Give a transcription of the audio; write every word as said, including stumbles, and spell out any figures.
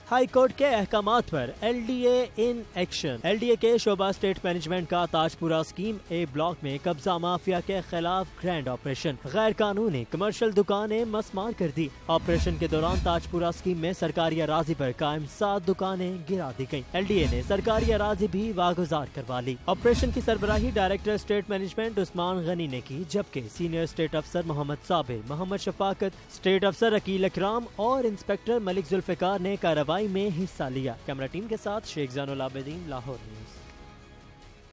High court के अहकामात पर LDA in action. LDA के शोबा स्टेट मैनेजमेंट का ताजपुरा स्कीम ए ब्लॉक में कब्जा माफिया के खिलाफ ग्रैंड ऑपरेशन। गैर कानूनी कमर्शियल दुकानें मसमार कर दी। ऑपरेशन के दौरान ताजपुरा स्कीम में सरकारी अराजी पर कायम सात दुकानें गिरा दी गयी। एलडीए ने सरकारी अराजी भी वागुजार करवा ली। ऑपरेशन की सरबराही director state management Usman Ghani ने की, जबकि सीनियर स्टेट अफसर मोहम्मद साबिर, मोहम्मद शफाकत, स्टेट अफसर अकील इकराम और इंस्पेक्टर मलिक जुल्फिकार ने कार्रवाई में हिस्सा लिया। कैमरा टीम के साथ शेख ज़ैनुल आबिदीन, लाहौर न्यूज।